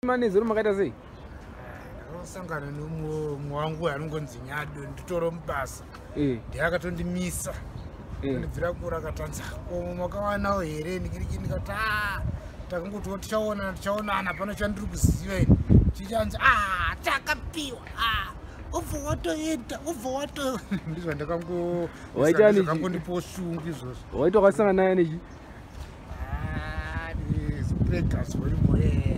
manezero makaita sei? Ndakasangana nomumwe wangu anongonzi Nyado nditoro mubasa. Ndakatondimisa. Ndibvira kura akatanza. Makawanawo here ndikati takangoti tichaonana pano chandiri kuziva ini. Chichanzi takapiwa. Ubva watoenda, ubva wato. Ndizvo ndakangondipo shungu izvozvo. Waita wakasangana naye nechi? Zipregas uri Murehwa.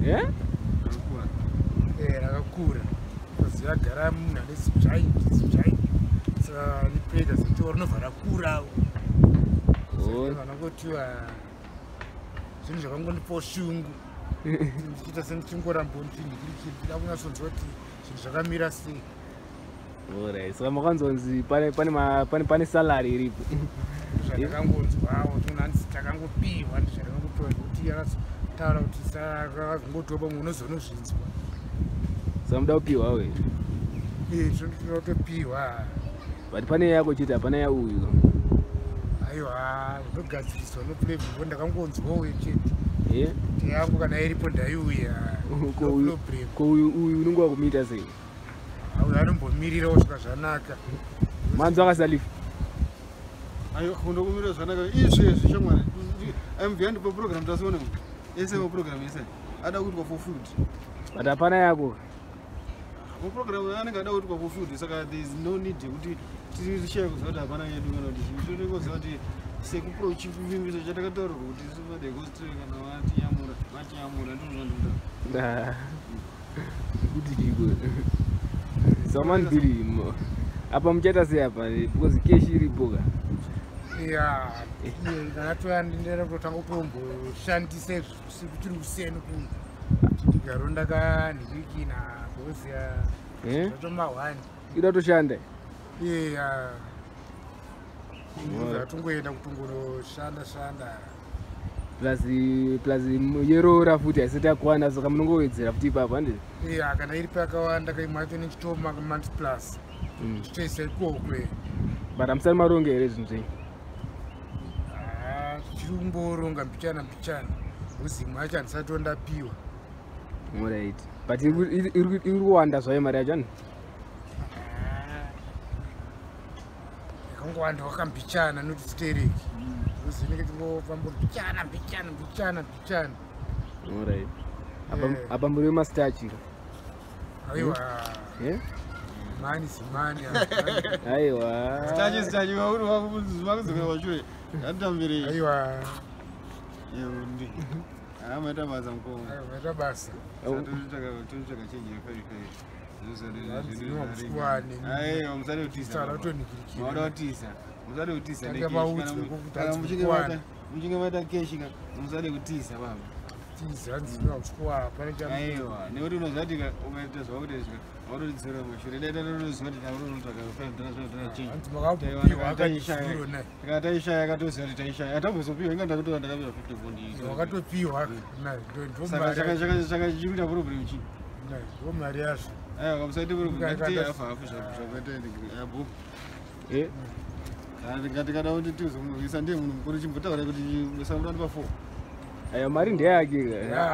Rakakura. Because yagara munhu ane zibzvaini. Saka ripregas ndiwo rinobva rakura. Vanogotiwa zvinhu zvakangondipo shungu. Ndichiita sendichingoramba ndida kunyatsonzwa kuti zvinhu zvakamira sei. Alright, saka makanzonzi pane salary iripo. Zvandakangonzwawo tunanzi takangopiwa ndizvandakangopiwa kuti yakataura kuti sakangotopa munhu unozonozvinzwa. Saka muda kupiwa we? Tinotopiwa. But pane yako chete hapana yauyu. Aiwa, zvogadziriswa nopulebhiko ndakangonzwawo chete. Yangu kana iripo ndaiuya. Ko uyu unenge wakumita sei? Uyu anombomirirawo svika zvanaka. Manzi wakasalifa? Ayo kundokumira zvanaka izvezvi shamwari. MV ndipo program tasiona. Ese mo program ese. Ada kutwa for food. But hapana yako. Mo program anenge ada kutwa for food saka there is no need kuti tishare kuzoti hapana yedu kana kuti zvishore kuzoti sekuproach kuvimbiso chatakataura kuti sivade ghostrek kana vati yamura ndizvo kuti chiko. Someone bili apa muchaita sei apa because keshi iripo ka? Ndakatoyandindera kutotanga kutomboshandise sekuchiri kuseni chigaro ndakandiviki naHwezha zvatomahwani ida toshanda atongoenda kutongoshanda plus yeroora futi haisati yakwana saka munongowedzera futi ipapo handii? Kana iri pakawanda kaimwe yacho nechitoma month plus chitoisa ikokwe. But hamusati maronga here zvinhu zvei? Tichiri kumboronga mbichana uzimwe yacho handisati ndapiwa. Alright, but iri kuwanda zvayo mari yacho? Yakangowanda wakambichana noti sitereki uzinenge tingofamba mbichana. Alright. Apa muri wemastachi? Aiwa. Zimani. Aiwa. Stachi wauri wakuzoka washure. Yatambire. Aiwa. Ndi. Maita basa mkongo. Maita basa. Tunotaka change very. Musale utisa. Mauda utisa. Musale utisa. Mujinga maita keshi ka. Musale utisa baba. Zanzibar uchukua pale jambo. Aiwa, ni watu unazati umeita sawa kuti warodzera mashuri data rinozoti taurotaka kufanya change. Anti makapiwa akanyishiro naye. Akataisha yakatozi kuti taisha. Atakuzopiwa inga ndakutora ndakapiwa 50 bondi. Wakatopiwa naye ndo saka chikuita problem chi. Naye ndo mari yacho. Kamusaiti problem afa zvakuita abo. Katika kuti tuzomuvisa ndiye munhu mukuru chimbotaura kuti musamurandi pa 4. Ayo mari ndeyake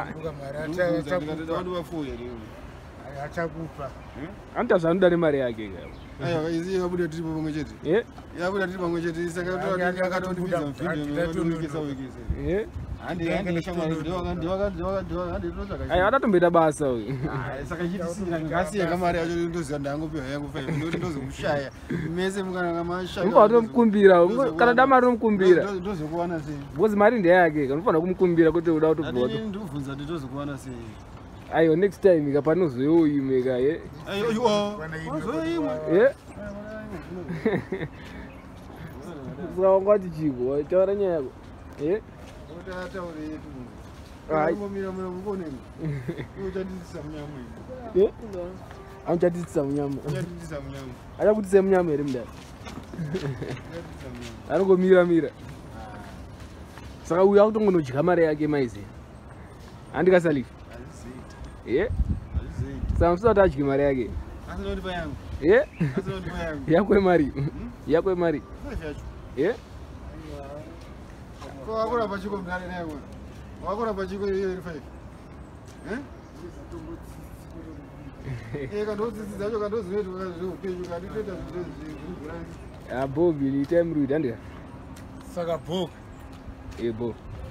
achakupa anta zvanoda nemari yake aiwa izi yabuda tiri pamwe chete yabuda tiri pamwe chete saka akatondibvisa muvhidhiyo wekisa ayo atatomboita basa uyu saka chitisira ngasiya kamari yacho ndoziva ndangopiwa yangu 5 ndoti ndozomushaya mese mukanamashaya unofanira kumukumbira kana damari nomukumbira ndozokuwana sei because mari ndeyake unofanira kumukumbira kuti uda kutobva ndikubvunza kuti ndozokuwana sei ayo next time ka panozoyo imwe ka sawangati chiko wataura nyaya yako amuchatitsisa munyama achakutisa munyama here mudari anongomira saka uyu akutongonodya mari yake maize handikasalifa saka musina kuti adye mari yake yakwemari yakwemari wakora pachiko mudari naye wakora pachiko iri 5 kandodzidzi dzacho kandozinoitwa zveupenyu kanditoita zviro Bobi litem ruid and saka bhoka bo